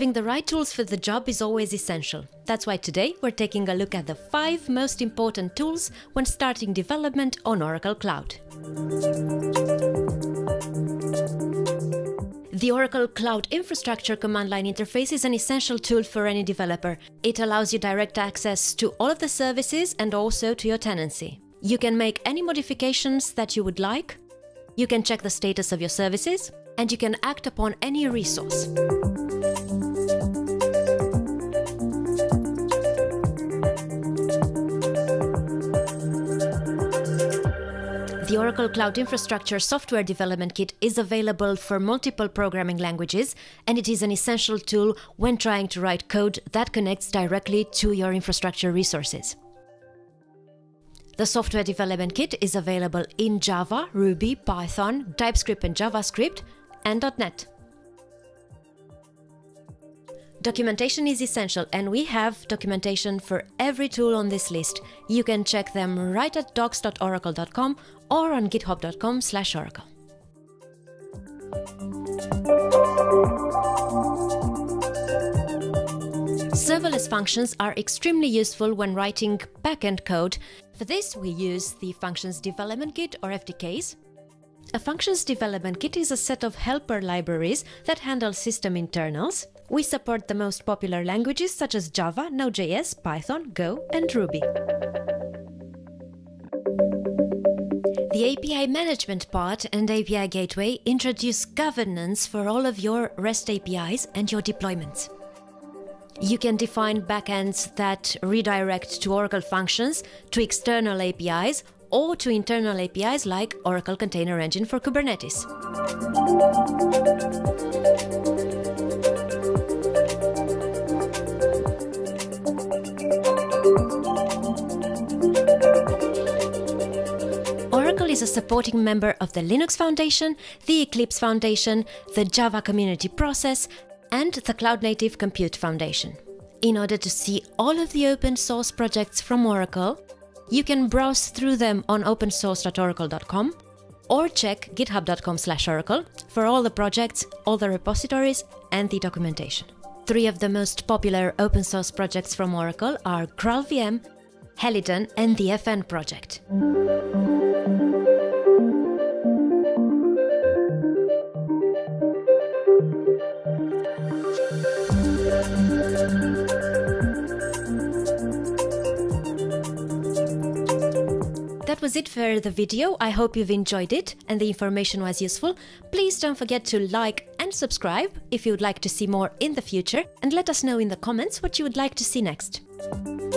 Having the right tools for the job is always essential. That's why today we're taking a look at the 5 most important tools when starting development on Oracle Cloud. The Oracle Cloud Infrastructure command line interface is an essential tool for any developer. It allows you direct access to all of the services and also to your tenancy. You can make any modifications that you would like, you can check the status of your services, and you can act upon any resource. The Oracle Cloud Infrastructure Software Development Kit is available for multiple programming languages, and it is an essential tool when trying to write code that connects directly to your infrastructure resources. The Software Development Kit is available in Java, Ruby, Python, TypeScript and JavaScript, and .NET. Documentation is essential, and we have documentation for every tool on this list. You can check them right at docs.oracle.com or on github.com/oracle. Serverless functions are extremely useful when writing backend code. For this, we use the Functions Development Kit or FDKs. A Functions Development Kit is a set of helper libraries that handle system internals. We support the most popular languages such as Java, Node.js, Python, Go, and Ruby. The API management part and API gateway introduce governance for all of your REST APIs and your deployments. You can define backends that redirect to Oracle functions, to external APIs, or to internal APIs like Oracle Container Engine for Kubernetes. Oracle is a supporting member of the Linux Foundation, the Eclipse Foundation, the Java Community Process, and the Cloud Native Compute Foundation. In order to see all of the open source projects from Oracle, you can browse through them on opensource.oracle.com or check github.com/oracle for all the projects, all the repositories, and the documentation. 3 of the most popular open source projects from Oracle are GraalVM, Helidon, and the FN project. That was it for the video. I hope you've enjoyed it and the information was useful. Please don't forget to like and subscribe if you would like to see more in the future, and let us know in the comments what you would like to see next.